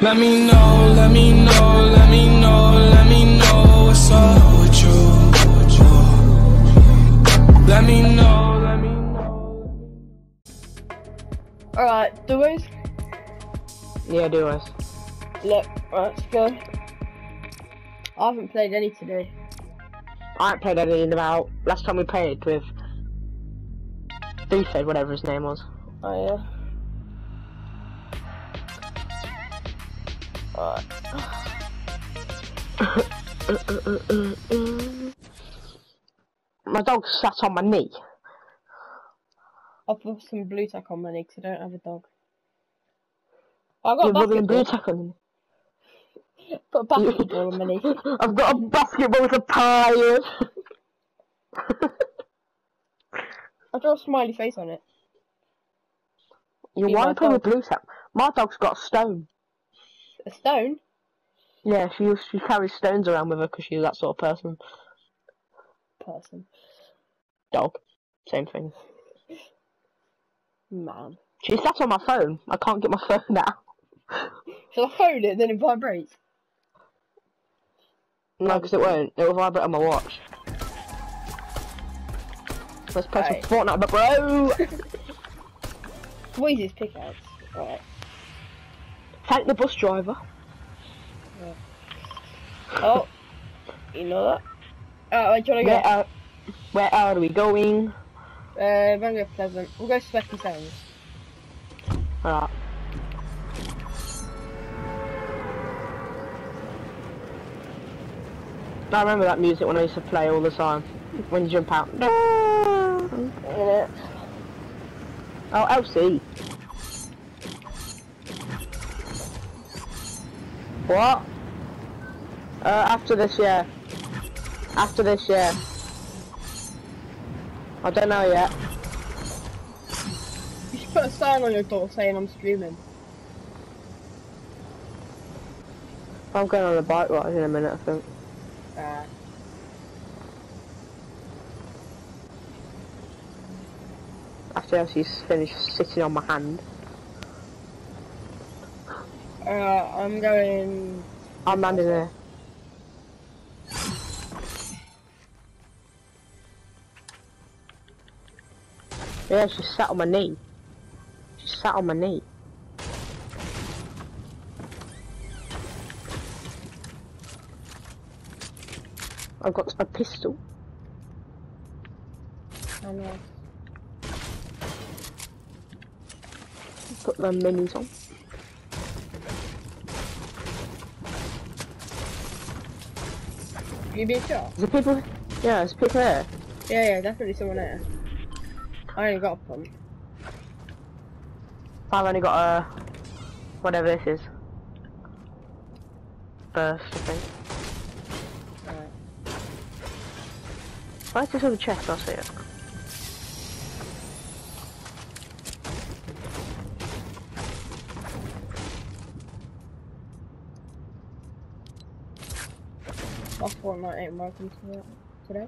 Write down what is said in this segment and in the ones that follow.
Let me know, let me know, let me know, let me know what's up with you. Let me know, let me know. Alright, duos? Yeah, duos. Look, right, let's go. I haven't played any today. I haven't played any in about last time we played with Doofed, whatever his name was. Oh yeah. Alright. My dog sat on my knee. I'll put some blue tack on my knee because I don't have a dog. I've got You're a rubbing blue basketball. tack on me. Put a basketball on my knee. I've got a basketball with a pie. I draw a smiley face on it. You Be want my to play with dog. blue tack? My dog's got a stone. A stone? Yeah, she carries stones around with her because she's that sort of person. Dog. Same thing. Man. She sat on my phone. I can't get my phone out. Shall I hold it and then it vibrates? No, because it won't. It will vibrate on my watch. Let's play some Fortnite, but bro! What is his pickaxe? Alright. Thank the bus driver. Yeah. Oh, you know that? Alright, do you wanna go? Where are we going? We're gonna go Pleasant. We'll go Sweaty Sands. Alright. I remember that music when I used to play all the time. When you jump out. Yeah. Oh, LC. What? After this year. After this year. I don't know yet. You should put a sign on your door saying I'm streaming. I'm going on a bike ride in a minute, I think. After she's finished sitting on my hand. I'm going... I'm landing there. Yeah, she sat on my knee. She sat on my knee. I've got a pistol. I know. Put the minis on. You being shot? Is there people? Yeah, there's people there. Yeah, definitely someone there. I only got a pump. I've only got a... whatever this is. Burst, I think. Alright. Where's this other chest? I'll see it. My Fortnite ain't working today.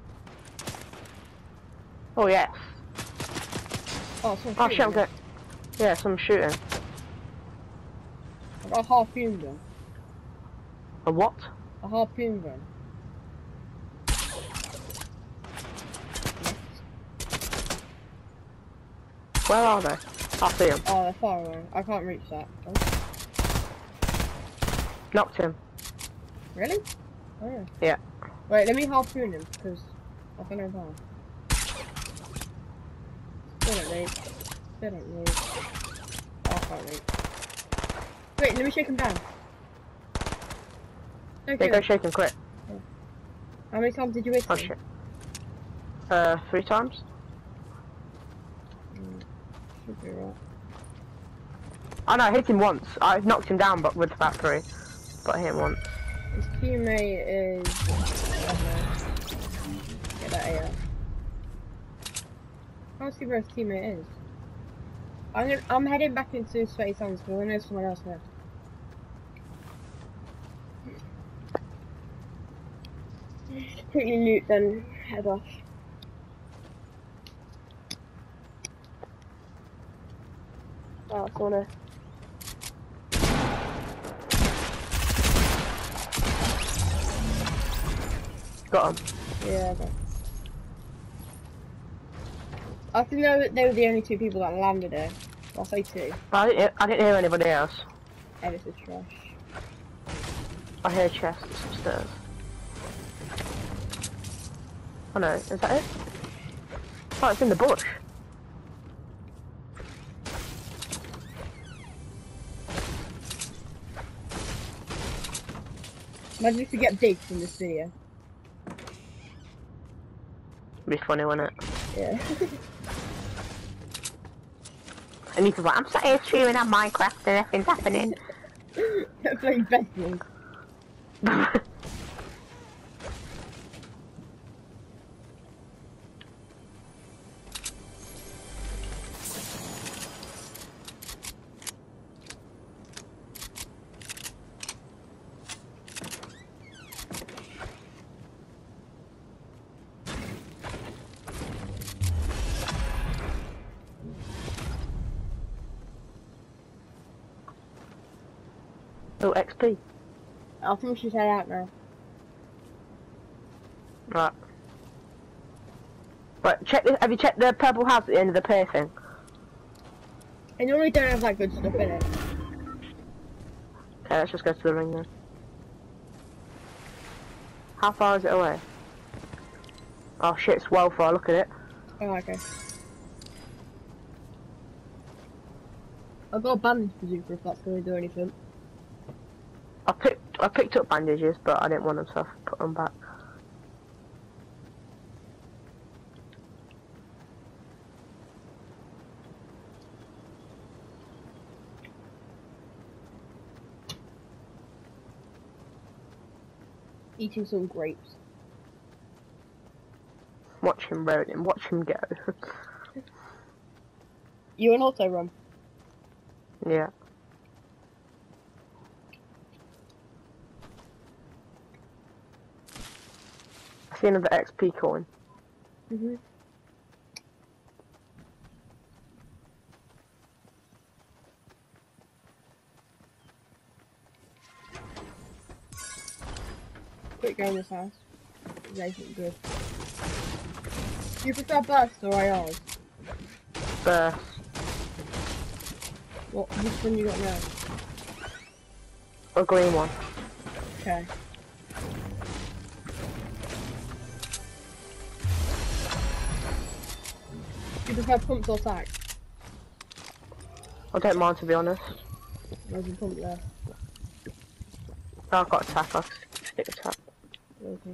Oh, yes. Oh, someone's Oh, shit, I'm shooting going... Yeah, some shooting. I got a harpoon gun. A what? A harpoon gun. Where are they? I see them. Oh, they're far away. I can't reach that. Oh. Knocked him. Really? Oh yeah. Yeah. Wait, let me harpoon him, because I don't know how. Still don't reach. Still don't reach. Oh, I can't reach. Wait, let me shake him down. Okay. Go shake him quick. Yeah. How many times did you hit him? Oh shit. 3 times? Should be right. Oh no, I hit him once. I knocked him down but with about 3. But I hit him once. His teammate is... I don't know. Get that AR. I can't see where his teammate is. I'm heading back into Sweaty Sands because I know someone else left. Quickly loot, then head off. Oh, it's on a... Got him. Yeah, okay. I think they were the only two people that landed here. I'll say two. I didn't hear anybody else. Yeah, this is trash. I hear chests upstairs. Oh no, is that it? Oh, it's in the bush. Imagine if you get big from this video. It'd be funny, wouldn't it? Yeah. And you can be like, I'm sat here streaming on Minecraft and nothing's happening. Playing Bethany. Oh, XP. I think we should head out now. Right. Right, check this. Have you checked the purple house at the end of the pier thing? And you only don't have that good stuff in it. Okay, let's just go to the ring then. How far is it away? Oh shit, it's well far, look at it. Oh, okay. I've got a bandage bazooka if that's going to do anything. I picked up bandages, but I didn't want them, so I put them back. Eating some grapes. Watch him road and watch him go. You an auto run? Yeah. I see another XP coin. Mhm. Quick go in this house. They look good. Do you prefer bursts or Royales? Burst. Which one you got now? A green one. Okay. Do you prefer pumps or tack? I don't mind, to be honest. There's a pump there. Oh, I've got a tap. I'll stick a tap. Okay.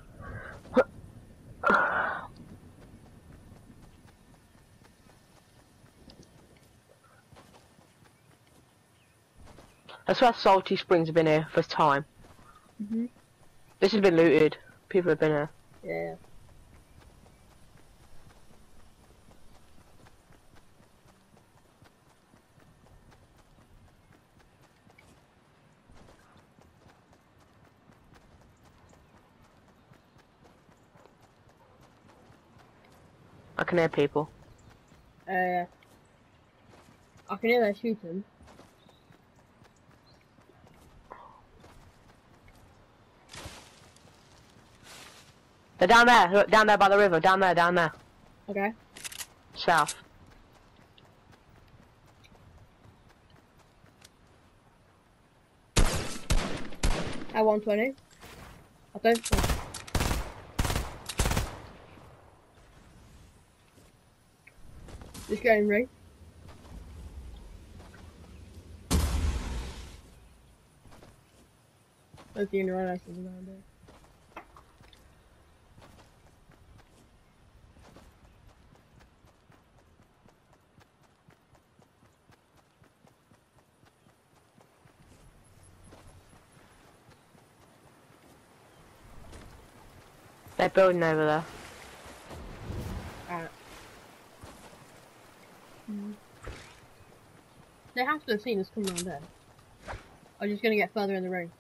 I swear Salty Springs have been here for time. Mhm. This has been looted. People have been here. Yeah. I can hear people. I can hear them shooting. They're down there. Look, down there by the river. Down there. Down there. Okay. South. At 120. I don't think. Just getting ready. That's the only one I see around there. They're building over there. Alright. They have to have seen us come around there. I'm just gonna get further in the ring.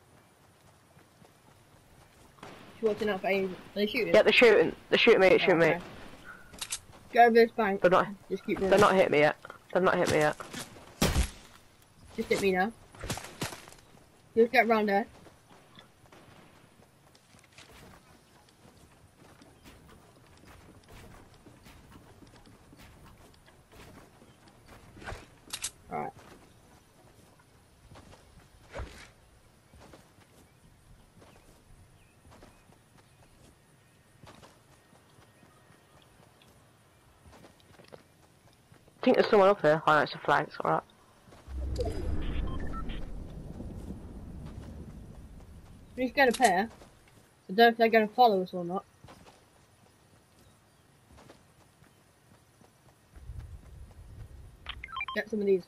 She's watching out for aim. Are they shooting? Yeah, they're shooting. They're shooting me. They're shooting me. Go over this bank. They're not. Just keep running. They're not hit me yet. They've not hit me yet. Just hit me now. Just get round there. Alright. I think there's someone up here. Oh no, it's a flag, it's alright. We've got a pair. I don't know if they're going to follow us or not. Get some of these.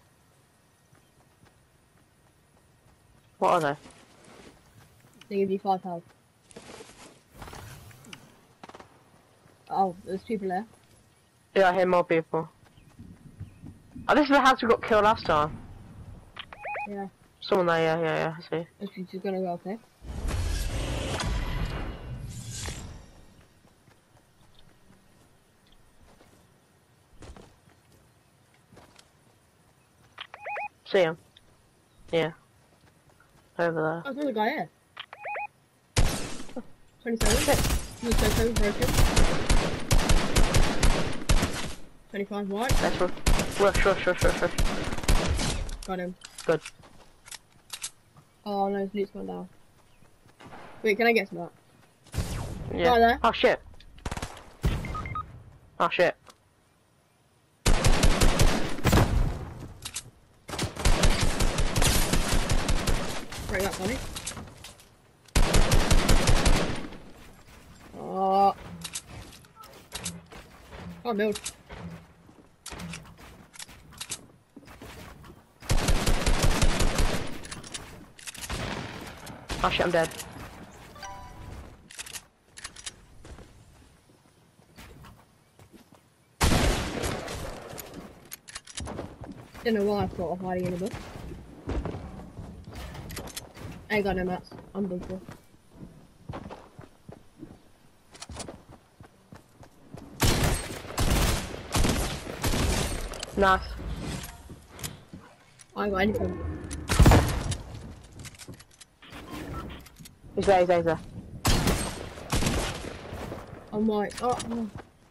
What are they? They give you 5 health. Oh, there's people there. Yeah, I hear more people. Oh, this is the house we got killed last time. Yeah. Someone there, yeah, I see. If she's just gonna go up there. See him? Yeah. Over there. Oh, there's another guy here. 27. 27 broken. 25 white. That's one. Rush. Got him. Good. Oh no, his loot's gone down. Wait, can I get some of that? Yeah. Right there. Oh shit. Oh shit. Break that, Bonnie. Oh. Oh, build. Oh shit, I'm dead. Don't know why I thought of hiding in a book. I ain't got no mats. I'm done for. Nice. I ain't got anything. He's there. I'm white. Oh, oh.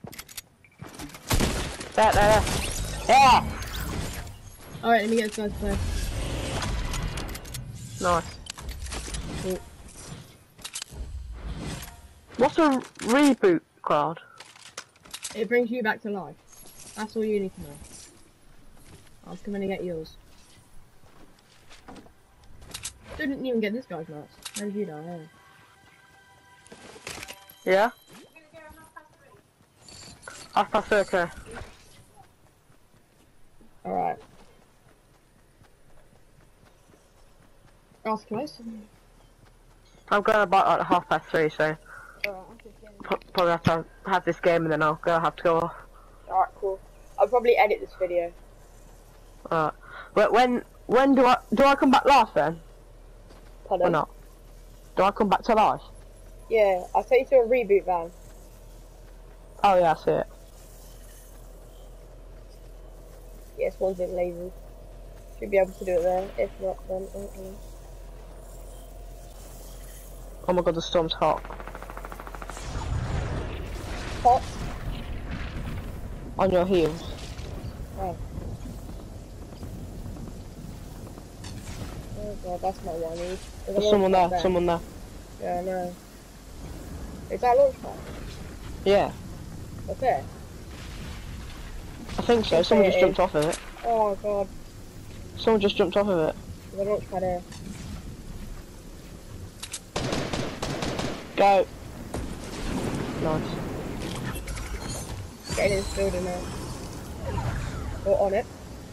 There. Yeah! Alright, let me get this guy's player. Nice. Cool. What's a reboot card? It brings you back to life. That's all you need to know. I was coming to get yours. Didn't even get this guy's mats. How did you die? Oh. Yeah? 3:30, okay. Alright. That's close. I'm going about like 3:30, so probably have to have this game and then I'll have to go off. Alright, cool. I'll probably edit this video. Alright. But when do I come back last then? Pardon? Or not? Do I come back to life? Yeah, I'll take you to a reboot van. Oh yeah, I see it. Yes, one's in lazy. Should be able to do it there. If not, then Oh my god, the storm's hot. Hot. On your heels. Oh. Oh god, that's not what I need. There's someone there. Yeah, I know. Is that a launch pad? Yeah. What's there? I think so, someone just jumped off of it. Oh god. Someone just jumped off of it. There's a launch pad here. Go. Nice. Get in this building now. Or on it.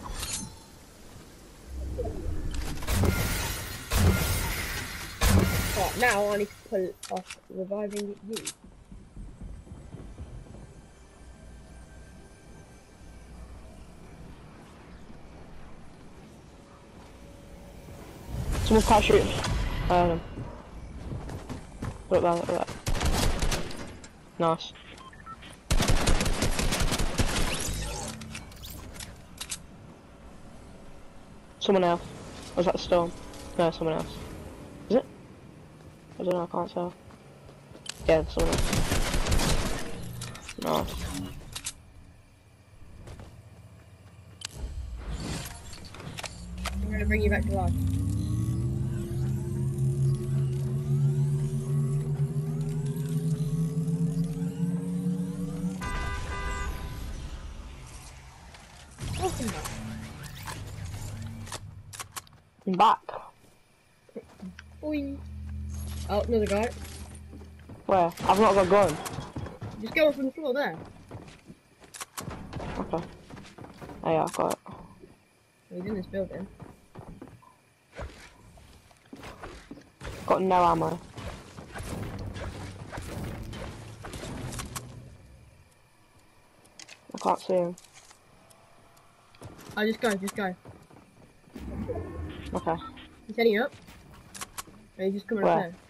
Right, now I need to pull off reviving you. Someone's parachuting. I heard him. Look at that. Nice. Someone else. Or was that the storm? No, someone else. Is it? I don't know, I can't tell. Yeah, someone else. Nice. bring you back to life. Welcome back. I'm back. Boing. Oh, another guy. Where? I've not got a gun. Just go up from the floor there. Okay. Oh yeah, I've got it. He's in this building. Got no ammo. I can't see him. Oh, just go, just go. Okay. He's heading up. Oh, he's just coming Where? up there.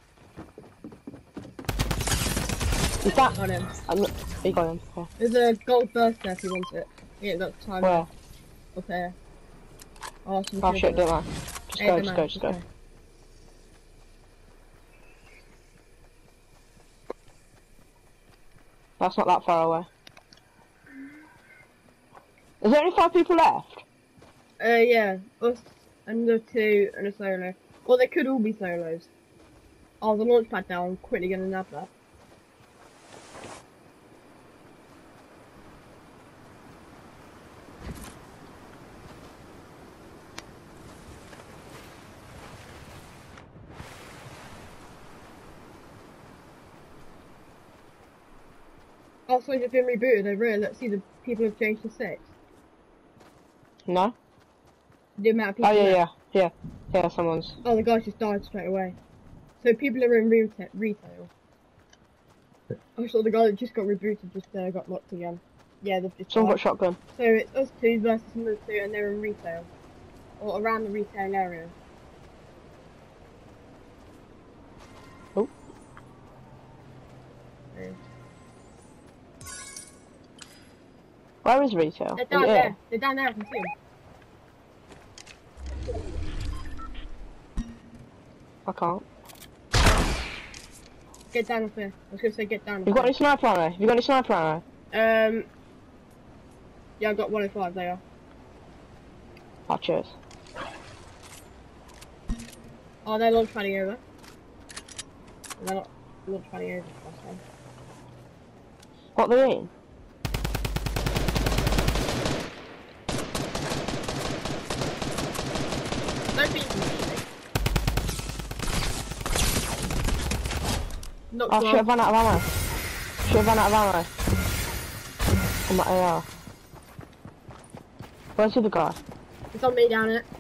Is that? Got him. He got him. Okay. There's a gold burst there if he wants it. Yeah, that's time. Where? Up there. Oh, some Oh kids shit, there. don't mind. Just Hey, go, don't just mind, go, just go. That's not that far away. Is there only 5 people left? Yeah. Us, another 2, and a solo. Well, they could all be solos. Oh, the launch pad now. I'm quickly gonna nab that. Oh, so it's been rebooted over here. Let's see, the people have changed to 6. No? The amount of people. Oh yeah, left. yeah. Someone's. Oh, the guy just died straight away. So people are in retail. I saw the guy that just got rebooted just got locked again. Yeah, they've just Someone died. got shotgun. So it's us 2 versus another 2, and they're in retail. Or around the retail area. Oh. Yeah. Where is retail? They're down Is it there. here? They're down there, I can see them. I can't. Get down off here. I was gonna say get down off You got any here. sniper ammo? You got any sniper ammo? Yeah, I've got 105 there. Oh, cheers. Oh, they're launch padding over. They're not launch padding over last time. What they mean? Don't be easy. Knocked Oh one. shit, I've run out of ammo. Shit, I've run out of ammo. On my AR. Where's the other guy? It's on me down it.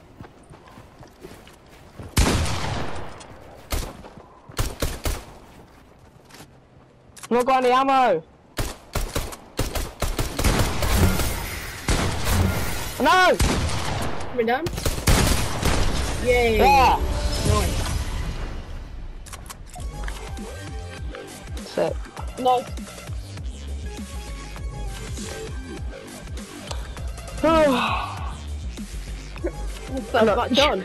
I've not got any ammo! No! Coming down. Yay. Yeah! Nice. Sick. Nice. That's that done.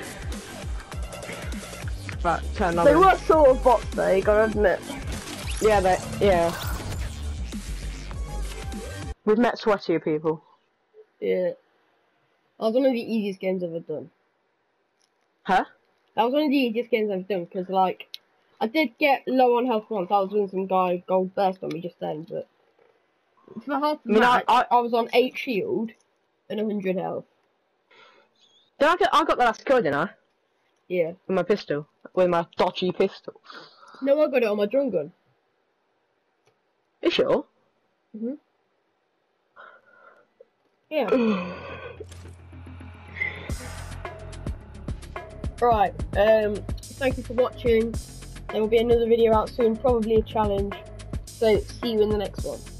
Right, turn They on. were sort of bots though, you gotta admit. Yeah. We've met sweatier people. Yeah. That was one of the easiest games I've ever done. Huh? That was one of the easiest games I've done, because, like, I did get low on health once. I was doing some guy gold burst on me just then, but for half the match, I was on 8 shield and 100 health. I got the last kill, didn't I? Yeah. With my pistol. With my dodgy pistol. No, I got it on my drum gun. You sure? Mhm. Yeah. Right, thank you for watching. There will be another video out soon, probably a challenge. So, see you in the next one.